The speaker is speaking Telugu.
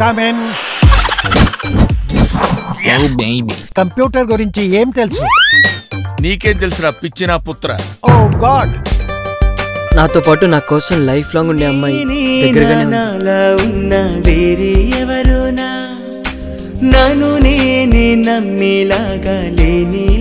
Come in. కంప్యూటర్ గురించి ఏం తెలుసు? నీకేం తెలుసురా పిచ్చిన పుత్ర? Oh god. నాతో పాటు నా కోసం లైఫ్ లాంగ్ ఉండే అమ్మాయి దగ్గరగానే ఉన్న వేరే ఎవరునా నన్ను నేనే నమ్మేలాగా లేని